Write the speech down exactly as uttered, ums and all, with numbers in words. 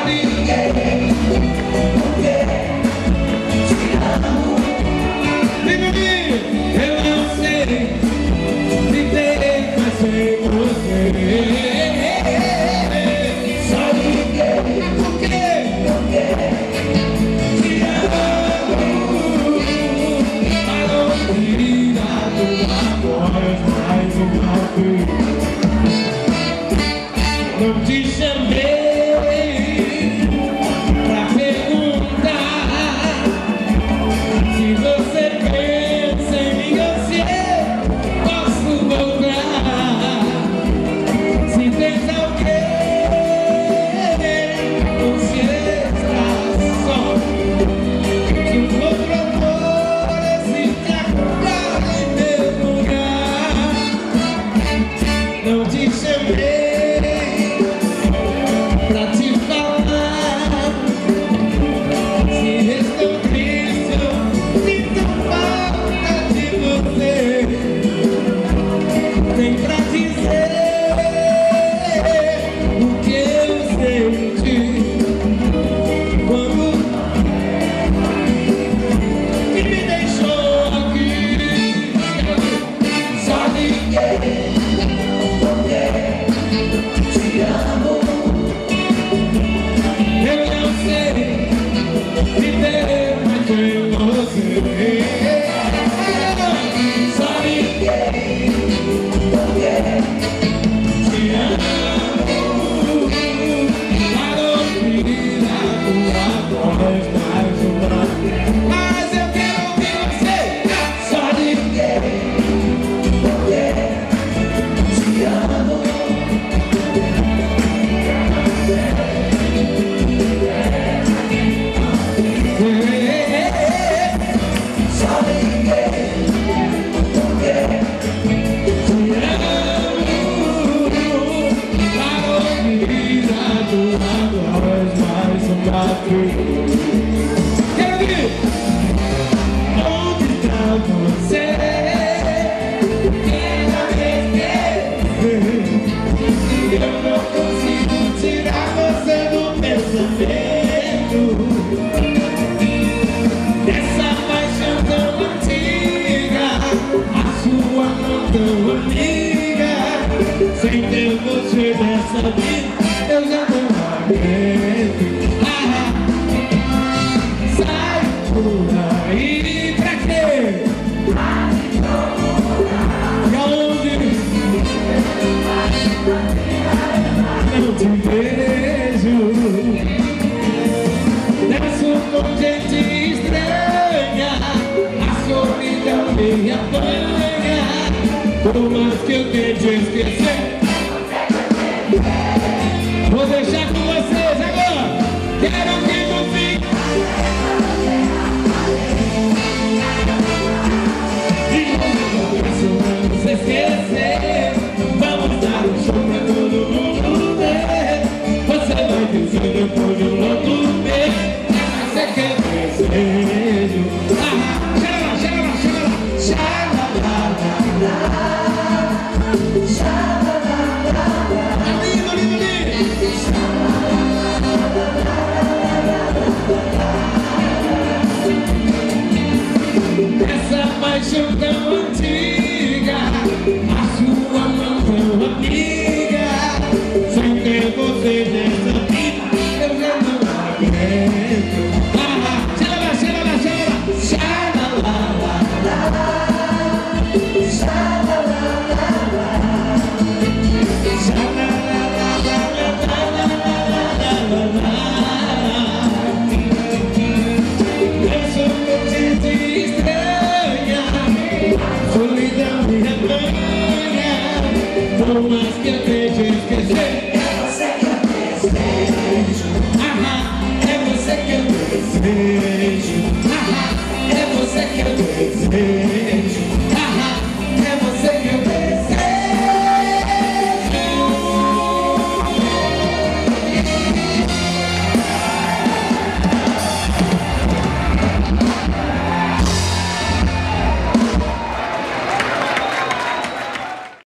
ninguém, porque te amo. Diga comigo, eu não sei viver mais sem você. Só ninguém, porque, porque te amo. Falou querida, tua voz mais uma vez. Não te chamei pra perguntar se você pensa em mim ou se eu posso voltar. Se tens alguém ou se estás só, que um outro amor existe agora em meu lugar. Não te chamei pra te falar se estou triste ou sinto falta de você. Nem pra dizer o que eu senti quando que me deixou aqui. Só ninguém, porque te amo. Eu não sei viver mais sem você. Só ninguém, porque te amo. Parou de virar tua voz mais uma vez. Mas eu quero ouvir você. Só ninguém, porque te amo. Quero ouvir! Onde está você? Quero esquecer. Eu não consigo tirar você do pensamento. Dessa paixão tão antiga, a sua mão tão amiga. Sem ter você nessa vida, eu já não aguento. Aí pra quê? E aonde? Não te vejo. Desço com gente estranha, a solidão me apanha. Por mais que eu tente esquecer, vou deixar com vocês agora. Quero que no fim vamos esquecer, vamos dar um show pra todo mundo ver. Você vai dizer depois de um louco ver, você quer desejo. Ah, chega lá, chega lá, chega lá. Xalala, lindo, lindo, lindo. Essa paixão tão antiga, a sua mão tão amiga. Sem ter você nessa vida, eu já não aguento. Ah, chega lá, chega lá, chega lá. Xalala, solidão me apanha, por mais que eu tente esquecer.